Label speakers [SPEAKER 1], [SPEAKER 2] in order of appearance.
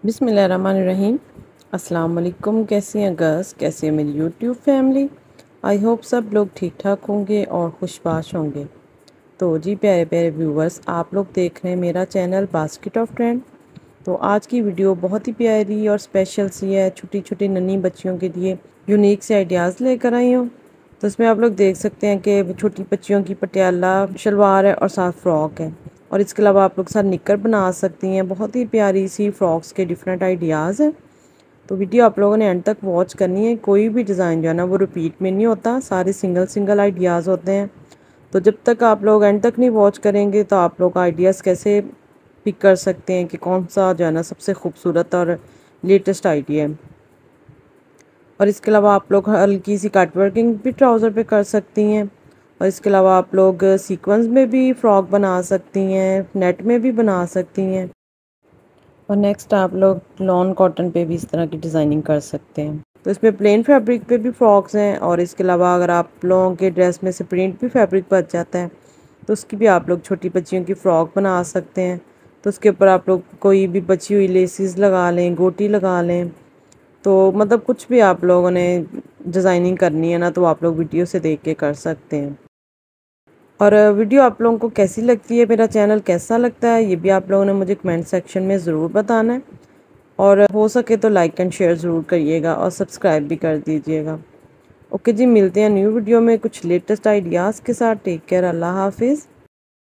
[SPEAKER 1] बिस्मिल्लाहिर्रहमानिर्रहीम। अस्सलाम वालेकुम। कैसी हैं गर्ल्स, कैसी है मेरी यूट्यूब फैमिली। आई होप सब लोग ठीक ठाक होंगे और खुशबाश होंगे। तो जी प्यारे प्यारे व्यूवर्स, आप लोग देख रहे हैं मेरा चैनल बास्केट ऑफ ट्रेंड। तो आज की वीडियो बहुत ही प्यारी और स्पेशल सी है, छोटी छोटी नन्ही बच्चियों के लिए यूनिक से आइडियाज़ लेकर आई हूँ। तो इसमें आप लोग देख सकते हैं कि छोटी बच्चियों की पटियाला शलवार है और साथ फ्रॉक है, और इसके अलावा आप लोग साथ निकर बना सकती हैं। बहुत ही प्यारी सी फ्रॉक्स के डिफरेंट आइडियाज़ हैं। तो वीडियो आप लोगों ने एंड तक वॉच करनी है। कोई भी डिज़ाइन जो है ना वो रिपीट में नहीं होता, सारे सिंगल सिंगल आइडियाज़ होते हैं। तो जब तक आप लोग एंड तक नहीं वॉच करेंगे तो आप लोग आइडियाज़ कैसे पिक कर सकते हैं कि कौन सा जो है ना सबसे खूबसूरत और लेटेस्ट आइडिया है। और इसके अलावा आप लोग हल्की सी कट वर्किंग भी ट्राउज़र पे कर सकती हैं, और इसके अलावा आप लोग सीक्वेंस में भी फ्रॉक बना सकती हैं, नेट में भी बना सकती हैं। और नेक्स्ट आप लोग लॉन कॉटन पे भी इस तरह की डिज़ाइनिंग कर सकते हैं। तो इसमें प्लेन फैब्रिक पे भी फ्रॉक्स हैं, और इसके अलावा अगर आप लोगों के ड्रेस में से प्रिंट भी फैब्रिक बच जाता है तो उसकी भी आप लोग छोटी बच्चियों की फ़्रॉक बना सकते हैं। तो उसके ऊपर आप लोग कोई भी बची हुई लेसिस लगा लें, गोटी लगा लें। तो मतलब कुछ भी आप लोगों ने डिज़ाइनिंग करनी है ना तो आप लोग वीडियो से देख के कर सकते हैं। और वीडियो आप लोगों को कैसी लगती है, मेरा चैनल कैसा लगता है, ये भी आप लोगों ने मुझे कमेंट सेक्शन में ज़रूर बताना है। और हो सके तो लाइक एंड शेयर ज़रूर करिएगा और सब्सक्राइब भी कर दीजिएगा। ओके जी, मिलते हैं न्यू वीडियो में कुछ लेटेस्ट आइडियाज़ के साथ। टेक केयर, अल्लाह हाफिज़।